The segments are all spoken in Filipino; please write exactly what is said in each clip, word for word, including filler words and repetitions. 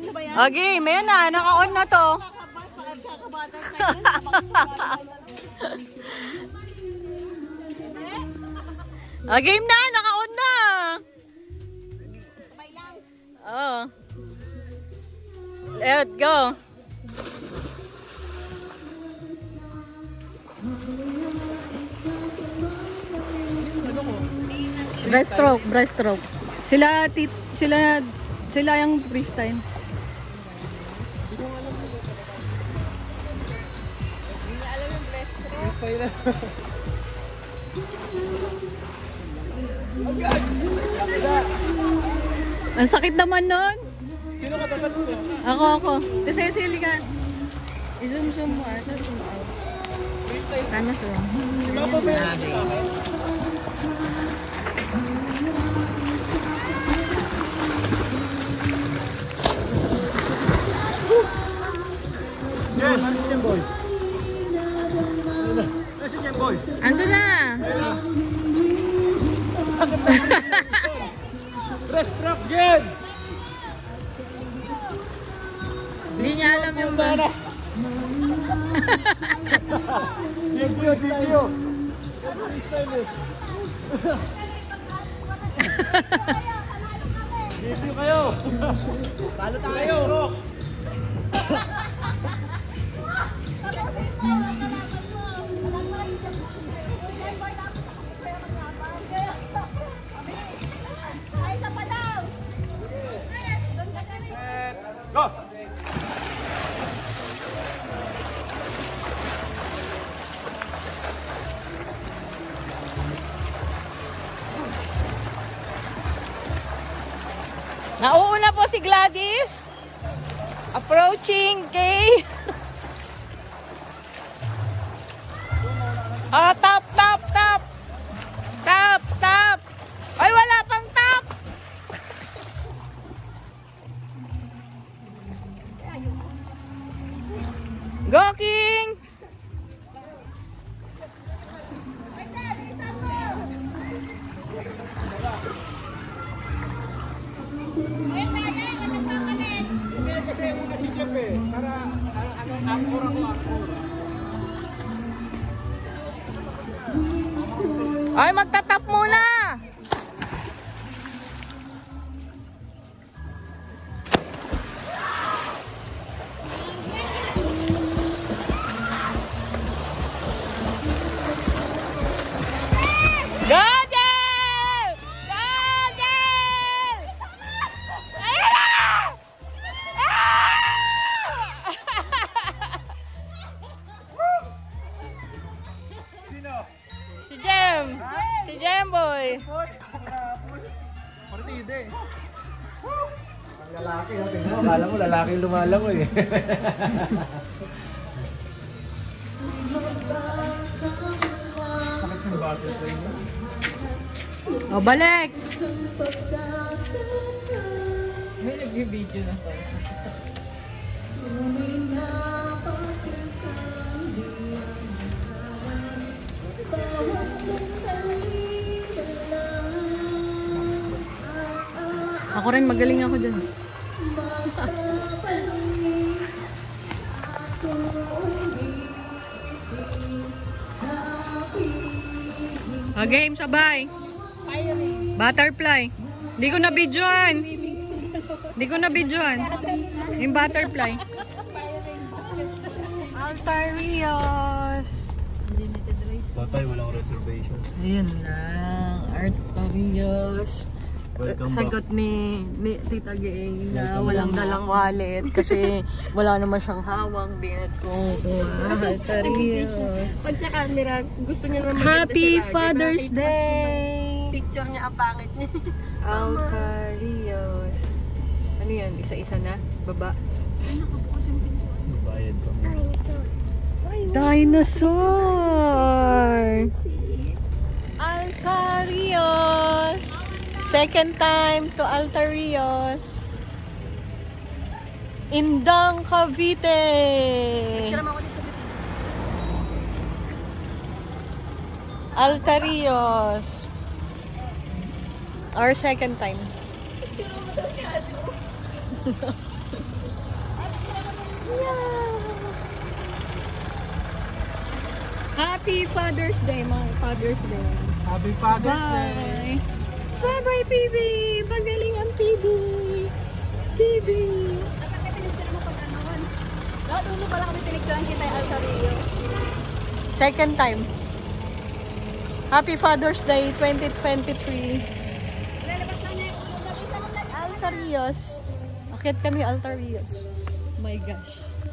Okay, may na. Naka-on na to. Ah, game na. Naka-on na. Oh. Let's go. Breaststroke, breaststroke. Sila tit sila sila yung freestyle. Hindi niya alam yung breaststroke. Freestyle. Ang sakit naman nun. Sino ka dapat ko? Ako, ako. Kasi sili ka. I-zoom zoom mo. Asa zoom out. Freestyle. Tama to. Sino pa ba yun? Yan, ano si Boy? Ano si Boy? Ando na. Breaststroke yan! Hindi niya alam yung ba. Dibyo, dibyo! Dibyo kayo! Talo tayo! Go! Nauuna po si Gladys. Approaching kay Ah, top, top, top. Top, top. Ay, wala pang top. Go, King. Kasi una si Jeff eh, para ano, ang kurang mo. Ay, magtatap muna. Si Jem! Si Jem boy! Partida eh. Ang lalaki, no? Tingnan mo, akala mo lalaki yung lumalangoy eh. Sakit yung butterfly niya. O, balik! May nag-video na pa. Ako rin, magaling ako dun. O, game, sabay. Butterfly. Hindi ko na-videoan. Hindi ko na-videoan. Yung butterfly. Altarios. Patay, walang reservation. Ayun lang. Altarios. Sagot ni, ni Tita Gay na walang dalang wallet kasi wala naman siyang hawak. Binat ko. Altarios. Pag sa camera, gusto niya naman Happy Father's Day! picture niya, ang pangit niya. Altarios. Ano yan? Isa-isa na? Baba? Bayad pa mo. Dinosaur! Altarios! Second time to Altarios. Indang Cavite! Picture mo ako dito. Altarios. Our second time. Picture mo daw niya. Yeah! Happy Father's Day, mga Father's Day. Happy Father's Day. Bye! Bye-bye, P B! Pagaling ang P B! P B! Dapat may pinagtira mo pag ano. Dapat ulo pala kami pinagtira kita yung Alta Rio. Second time. Happy Father's Day twenty twenty-three. Lalabas lang niya yung ulo. Nabisa mo lang. Alta Rios. Akit kami Alta Rios. Oh my gosh.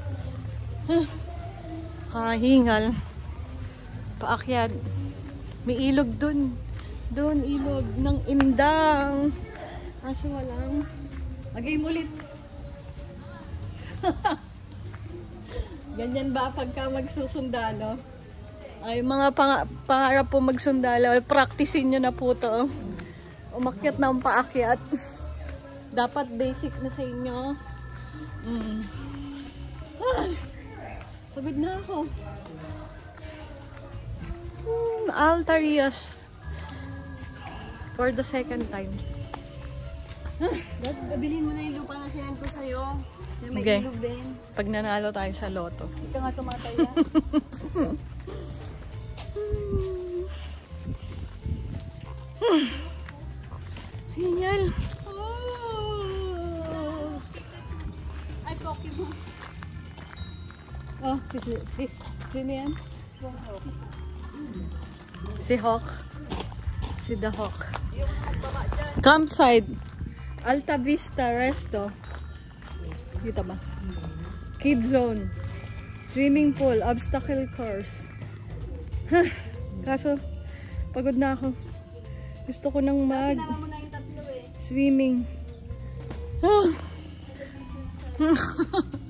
Kahingal. Paakyat. May ilog dun. Dun ilog ng Indang. Aso walang. Mag-game ulit. Ganyan ba pagka magsusundalo? Ay, mga pang pangarap po magsundalo. Practicein nyo na po to. Umakyat na ang paakyat. Dapat basic na sa inyo. Mm. Ah, pagod na ako. Hmm, Alta Rios. For the second time. Dad, bilhin mo na yung lupa na sinend ko sa'yo. May Okay. ilog din. Pag nanalo tayo sa loto. Ito nga tumataya. Hingal. Ay, Pokemon. Oh, si, si, si, sino yan? Si Hawk. Si The Hawk. Campsite. Alta Vista Resto. Kita ba? Kid Zone. Swimming pool. Obstacle course. Huh. Kaso, pagod na ako. Gusto ko nang mag Pinaka mo na yung tatlo eh. swimming.